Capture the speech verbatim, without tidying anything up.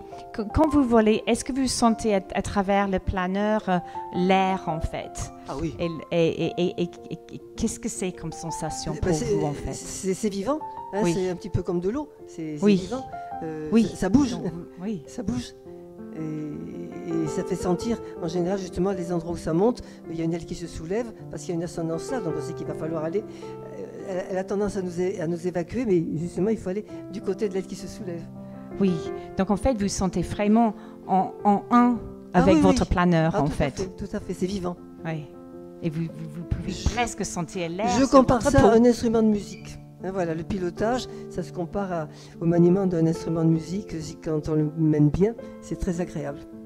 Qu- Quand vous volez, est-ce que vous sentez à, à travers le planeur euh, l'air en fait? Ah oui. Et, et- et- et- et- et- et qu'est-ce que c'est comme sensation Bah, pour c'est- vous en fait? C'est c'est vivant, hein, Oui. c'est un petit peu comme de l'eau, c'est c'est Oui. vivant. Euh, Oui. ça, ça bouge, Donc, oui. ça bouge. Et, et ça fait sentir, en général, justement, les endroits où ça monte, il y a une aile qui se soulève, parce qu'il y a une ascendance là, donc on sait qu'il va falloir aller. euh, Elle, elle a tendance à nous, é- à nous évacuer, mais justement, il faut aller du côté de l'aile qui se soulève. Oui. Donc en fait, vous sentez vraiment en, en un Ah avec oui, votre oui. planeur Ah, en tout à fait. fait, tout à fait, c'est vivant. Oui. Et vous, vous, vous pouvez Je- presque sentir l'air. Je sur compare votre ça à peau. un instrument de musique. Hein, voilà, le pilotage, ça se compare à- au maniement d'un instrument de musique. Quand on le mène bien, c'est très agréable.